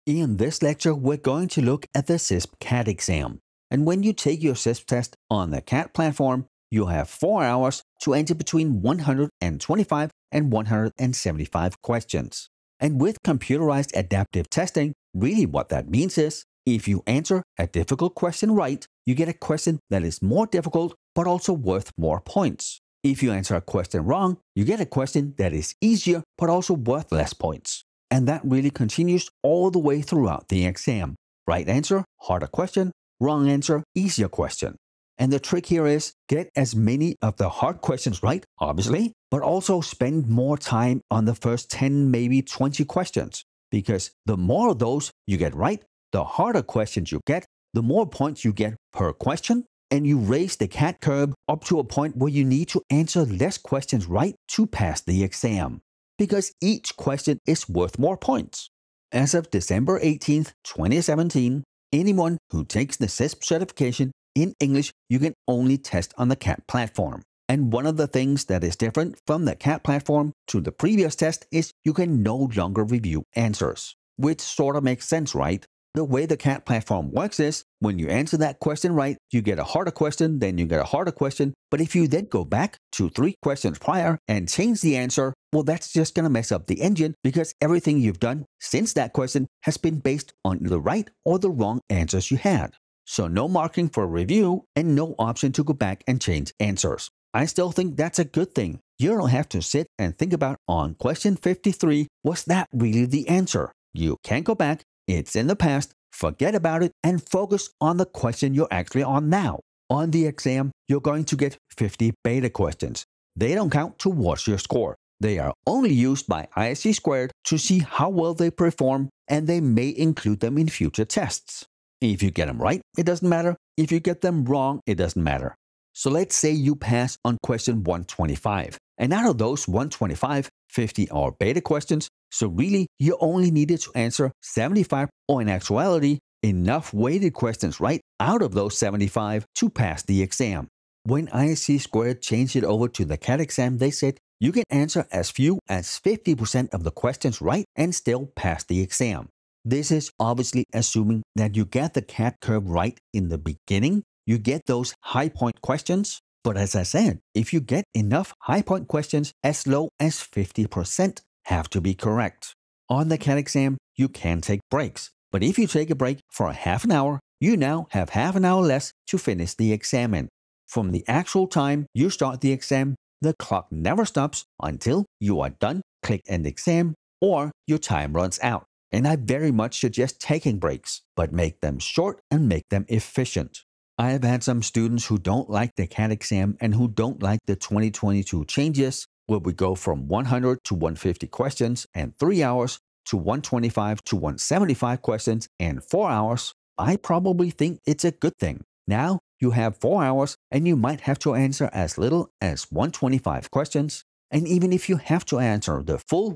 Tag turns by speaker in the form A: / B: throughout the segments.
A: In this lecture, we're going to look at the CISSP CAT exam. And when you take your CISSP test on the CAT platform, you'll have 4 hours to answer between 125 and 175 questions. And with computerized adaptive testing, really what that means is, if you answer a difficult question right, you get a question that is more difficult but also worth more points. If you answer a question wrong, you get a question that is easier but also worth less points. And that really continues all the way throughout the exam. Right answer, harder question. Wrong answer, easier question. And the trick here is get as many of the hard questions right, obviously, but also spend more time on the first 10, maybe 20 questions. Because the more of those you get right, the harder questions you get, the more points you get per question, and you raise the CAT curve up to a point where you need to answer less questions right to pass the exam. Because each question is worth more points. As of December 18th, 2017, anyone who takes the CISSP certification in English, you can only test on the CAT platform. And one of the things that is different from the CAT platform to the previous test is you can no longer review answers. Which sort of makes sense, right? The way the CAT platform works is, when you answer that question right, you get a harder question, then you get a harder question. But if you then go back 2-3 questions prior and change the answer, well, that's just going to mess up the engine because everything you've done since that question has been based on the right or the wrong answers you had. So no marking for review and no option to go back and change answers. I still think that's a good thing. You don't have to sit and think about, on question 53, was that really the answer? You can't go back. It's in the past, forget about it, and focus on the question you're actually on now. On the exam, you're going to get 50 beta questions. They don't count towards your score. They are only used by ISC Squared to see how well they perform, and they may include them in future tests. If you get them right, it doesn't matter. If you get them wrong, it doesn't matter. So let's say you pass on question 125, and out of those 125, 50 are beta questions. So really, you only needed to answer 75, or in actuality, enough weighted questions right out of those 75 to pass the exam. When ISC Squared changed it over to the CAT exam, they said you can answer as few as 50% of the questions right and still pass the exam. This is obviously assuming that you get the CAT curve right in the beginning, you get those high point questions. But as I said, if you get enough high point questions, as low as 50% have to be correct. On the CAT exam, you can take breaks. But if you take a break for half an hour, you now have half an hour less to finish the exam in. From the actual time you start the exam, the clock never stops until you are done, click End Exam, or your time runs out. And I very much suggest taking breaks, but make them short and make them efficient. I have had some students who don't like the CAT exam and who don't like the 2022 changes, where we go from 100 to 150 questions and 3 hours to 125 to 175 questions and 4 hours. I probably think it's a good thing. Now you have 4 hours and you might have to answer as little as 125 questions. And even if you have to answer the full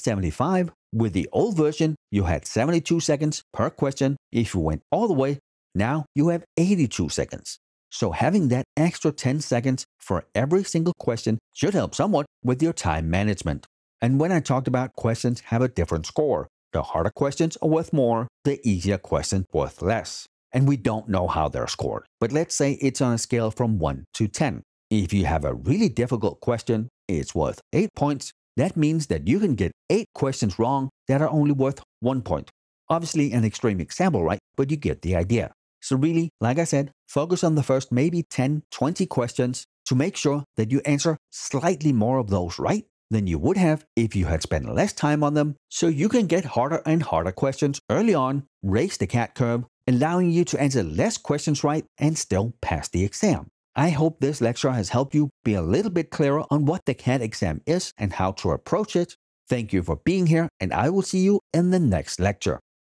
A: 175, with the old version, you had 72 seconds per question. If you went all the way, now you have 82 seconds. So having that extra 10 seconds for every single question should help somewhat with your time management. And when I talked about questions have a different score, the harder questions are worth more, the easier questions worth less. And we don't know how they're scored, but let's say it's on a scale from 1 to 10. If you have a really difficult question, it's worth 8 points. That means that you can get 8 questions wrong that are only worth 1 point. Obviously an extreme example, right? But you get the idea. So really, like I said, focus on the first maybe 10, 20 questions to make sure that you answer slightly more of those right than you would have if you had spent less time on them, so you can get harder and harder questions early on, raise the CAT curve, allowing you to answer less questions right and still pass the exam. I hope this lecture has helped you be a little bit clearer on what the CAT exam is and how to approach it. Thank you for being here, and I will see you in the next lecture.